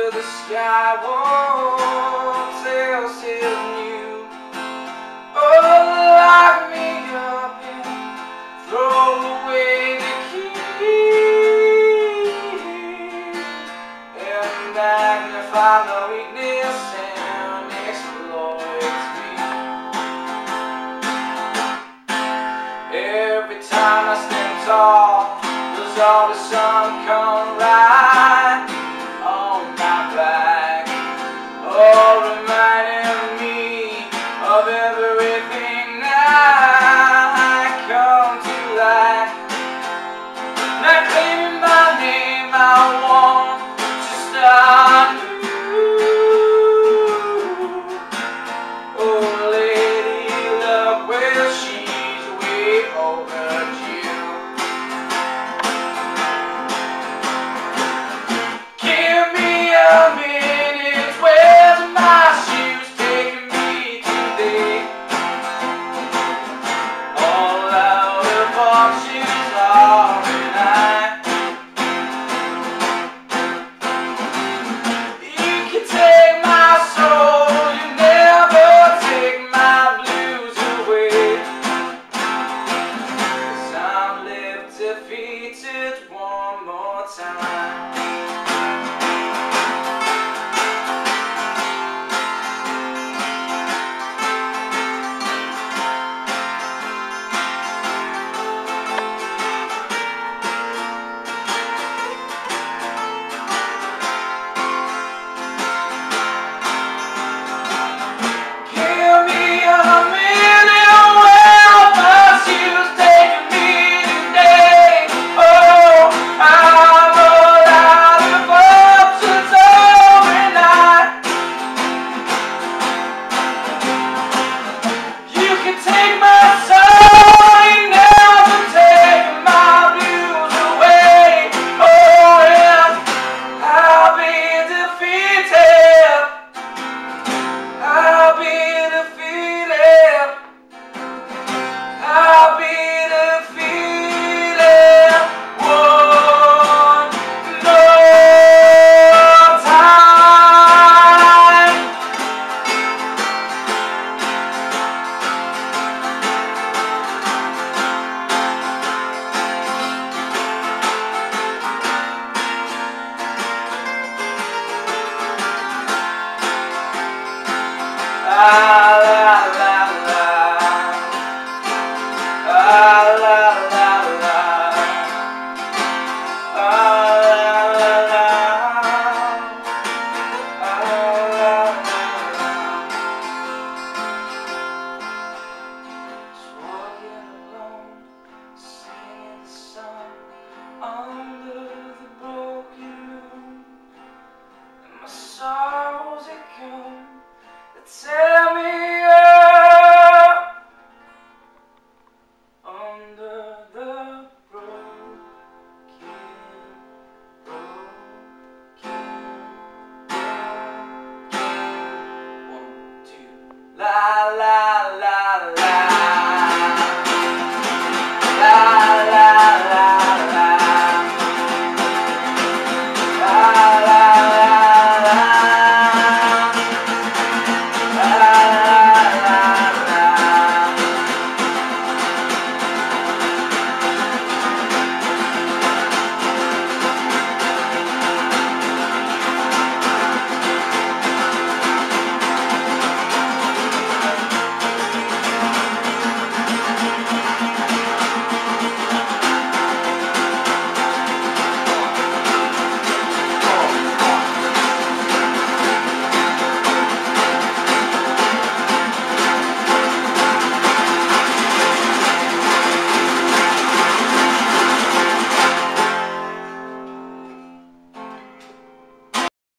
under the sky won't else is new. Oh, lock me up and throw away the key, and magnify my weakness and exploits me. Every time I stand tall, there's always some come right on my back, oh, reminding me of everything that I come to lack. Not claiming my name, I want to start new. Oh, lady luck, well, she's way overdue. Give me a minute, where's my shoes taking me today? All out of options are tonight. You can take my soul, you never take my blues away. 'Cause I'm left defeated one more time. Under the broken moon, and my sorrows that come that tear me up. Under the broken, broken. 1, 2, la la.